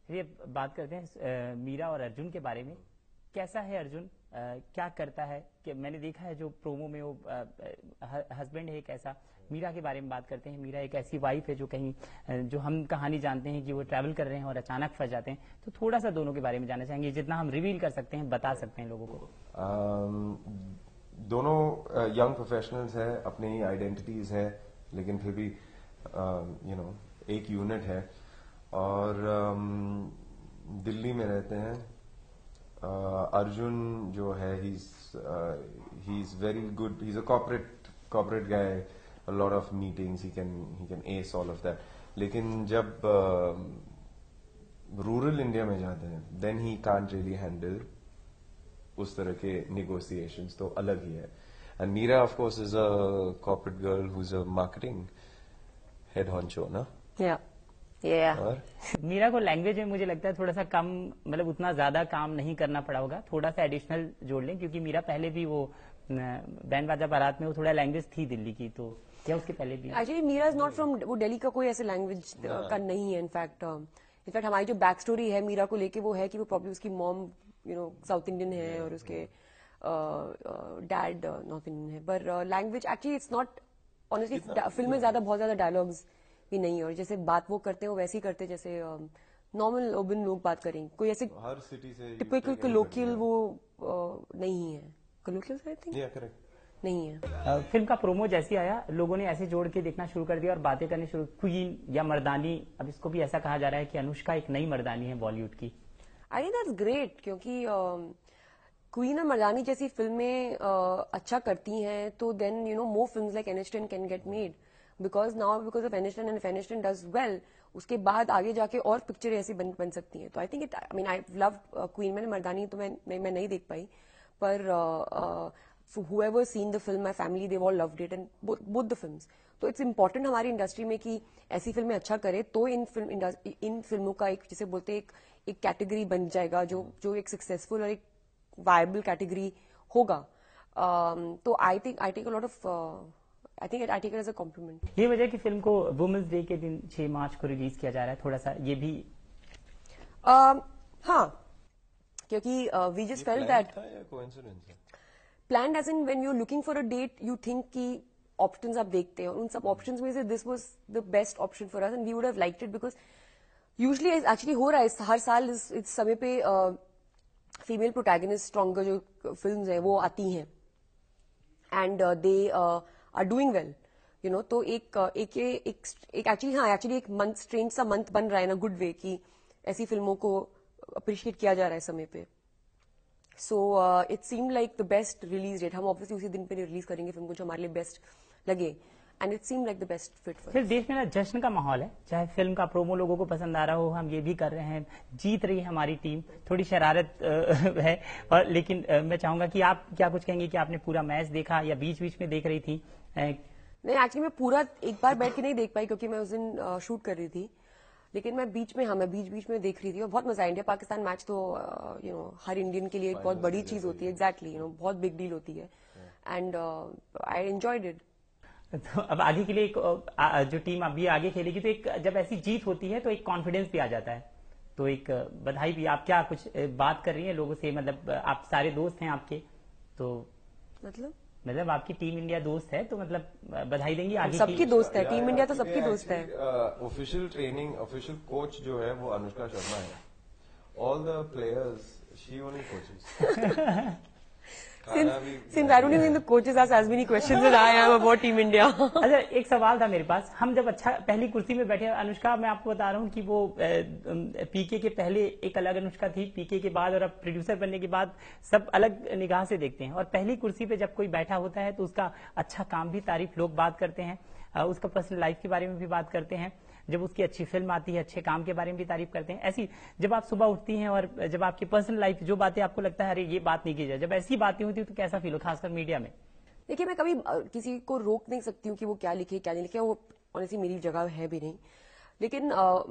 ये बात करते हैं मीरा और अर्जुन के बारे में। कैसा है अर्जुन, क्या करता है? कि मैंने देखा है जो प्रोमो में वो हस्बैंड है एक ऐसा। मीरा के बारे में बात करते हैं। मीरा एक ऐसी वाइफ है जो कहीं जो हम कहानी जानते हैं कि वो ट्रैवल कर रहे हैं और अचानक फंस जाते हैं। तो थोड़ा सा दोनों के बारे में जानना चाहेंगे, जितना हम रिवील कर सकते हैं बता सकते हैं लोगों को। दोनों यंग प्रोफेशनल्स है, अपनी आइडेंटिटीज है, लेकिन फिर भी एक यूनिट है और दिल्ली में रहते हैं। अर्जुन जो है he is very good, he is a corporate guy, a lot of meetings, he can ace all of that. लेकिन जब रूरल इंडिया में जाते हैं then he can't really handle उस तरह के negotiations, तो अलग ही है. And Meera of course is a corporate girl who's a marketing head honcho, ना? और मीरा को लैंग्वेज में मुझे लगता है थोड़ा सा कम, मतलब उतना ज्यादा काम नहीं करना पड़ा होगा, थोड़ा सा एडिशनल जोड़ लें, क्योंकि मीरा पहले भी वो बैंड बाजा बारात में वो थोड़ा लैंग्वेज थी दिल्ली की, तो क्या उसके पहले भी? Actually Meera is not from, वो दिल्ली का कोई ऐसे लैंग्वेज का नहीं है। इनफैक्ट हमारी जो बैक स्टोरी है मीरा को लेके वो है कि वो प्रॉब्लम उसकी मॉम साउथ इंडियन है और उसके डैड नॉर्थ इंडियन है, पर language actually it's not honestly. Film में बहुत ज्यादा डायलॉग्स भी नहीं है और जैसे बात वो करते हैं वो वैसे ही करते हैं जैसे नॉर्मल ओबन लोग बात करेंगे। कोई ऐसे हर सिटी से टिपिकल कलोकियल वो नहीं है। कलोकियल आई थिंक नहीं है। फिल्म का प्रोमो जैसे आया लोगों ने ऐसे जोड़ के देखना शुरू कर दिया और बातें करनी शुरू। क्वीन या मर्दानी, अब इसको भी ऐसा कहा जा रहा है कि अनुष्का एक नई मर्दानी है बॉलीवुड की। आई थिंक दैट्स ग्रेट, क्योंकि क्वीन और मर्दानी जैसी फिल्में अच्छा करती हैं तो then more films like Aniston can get made because of Aniston, and Aniston does well उसके बाद आगे जाके और पिक्चर ऐसी बन सकती हैं। तो I think it, I mean I love Queen. मैंने मर्दानी तो मैं नहीं देख पाई, पर whoever seen the film, my family, they've all loved it and both the films. तो इट्स इम्पोर्टेंट हमारी इंडस्ट्री में कि ऐसी फिल्में अच्छा करे तो इन फिल्मों का एक, जिसे बोलते हैं, एक कैटेगरी बन जाएगा जो एक सक्सेसफुल और एक वायबल कैटेगरी होगा। तो I take a lot of I take it as a compliment. ये वजह कि फिल्म को वुमेन्स डे के दिन 6 मार्च को रिलीज किया जा रहा है, थोड़ा सा ये भी हाँ, क्योंकि we just felt that planned as in when you're looking for a date you think कि options आप देखते हैं और उन सब options में से this was the best option for us and we would have liked it because usually actually हो रहा है हर साल इस समय पे female protagonist stronger जो films है वो आती हैं and they are doing well, तो एक मंथ, स्ट्रेंज सा मंथ बन रहा है ना गुड वे कि ऐसी फिल्मों को अप्रिशिएट किया जा रहा है समय पे। So it seemed like the best release date. हम ऑब्वियसली उसी दिन पे रिलीज करेंगे फिल्म को जो हमारे लिए बेस्ट लगे, and it seemed like the best fit for. फिर देश में ना जश्न का माहौल है, चाहे फिल्म का प्रोमो लोगों को पसंद आ रहा हो, हम ये भी कर रहे हैं, जीत रही है हमारी टीम, थोड़ी शरारत है और लेकिन मैं चाहूंगा कि आप क्या कुछ कहेंगे कि आपने पूरा मैच देखा या बीच बीच में देख रही थी? नहीं, एक्चुअली मैं पूरा एक बार बैठ के नहीं देख पाई क्योंकि मैं उस दिन शूट कर रही थी, लेकिन मैं बीच में देख रही थी और बहुत मजा आया। इंडिया पाकिस्तान मैच तो हर इंडियन के लिए एक बहुत बड़ी चीज होती है। एग्जैक्टली, बहुत बिग डील होती है एंड आई एंजॉयड इट। तो अब आगे के लिए एक जो टीम अभी आगे खेलेगी तो एक जब ऐसी जीत होती है तो एक कॉन्फिडेंस भी आ जाता है, तो एक बधाई भी। आप क्या कुछ बात कर रही हैं लोगों से? मतलब आप सारे दोस्त हैं आपके, तो मतलब आपकी टीम इंडिया दोस्त है तो मतलब बधाई देंगी आगे? सबकी दोस्त है टीम इंडिया, तो सबकी दोस्त है। ऑफिशियल ट्रेनिंग, ऑफिशियल कोच जो है वो अनुष्का शर्मा है। All the players she only coaches. Since I don't even think the coaches ask as many questions as I am about Team India. अच्छा, एक सवाल था मेरे पास। हम जब पहली कुर्सी में बैठे, अनुष्का, मैं आपको बता रहा हूँ कि वो पीके के पहले एक अलग अनुष्का थी, पीके के बाद और अब प्रोड्यूसर बनने के बाद सब अलग निगाह से देखते हैं। और पहली कुर्सी पे जब कोई बैठा होता है तो उसका अच्छा काम भी तारीफ लोग बात करते हैं, उसका पर्सनल लाइफ के बारे में भी बात करते हैं, जब उसकी अच्छी फिल्म आती है अच्छे काम के बारे में भी तारीफ करते हैं। ऐसी जब आप सुबह उठती हैं और जब आपकी पर्सनल लाइफ जो बातें आपको लगता है अरे ये बात नहीं की जाए, जब ऐसी बातें होती है तो कैसा फील हो, खासकर मीडिया में? देखिए, मैं कभी किसी को रोक नहीं सकती हूँ कि वो क्या लिखे क्या नहीं लिखे, वो ऑनेस्टली मेरी जगह है भी नहीं। लेकिन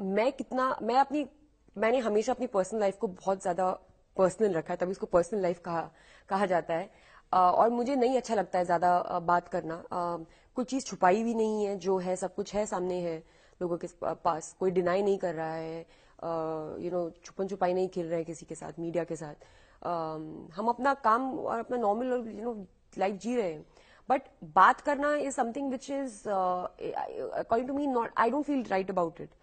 मैंने हमेशा अपनी पर्सनल लाइफ को बहुत ज्यादा पर्सनल रखा है, तभी उसको पर्सनल लाइफ कहा जाता है। और मुझे नहीं अच्छा लगता है ज्यादा बात करना। कोई चीज छुपाई भी नहीं है, जो है सब कुछ है, सामने है लोगों के पास, कोई डिनाई नहीं कर रहा है। यू नो छुपन छुपाई नहीं खेल रहे हैं किसी के साथ, मीडिया के साथ. हम अपना काम और अपना नॉर्मल यू नो लाइफ जी रहे हैं. बट बात करना is something which is according to me not, I don't feel right about it.